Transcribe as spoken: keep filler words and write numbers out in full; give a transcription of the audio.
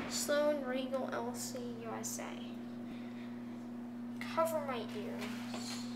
Sloan Regal L C U S A. Cover my ears.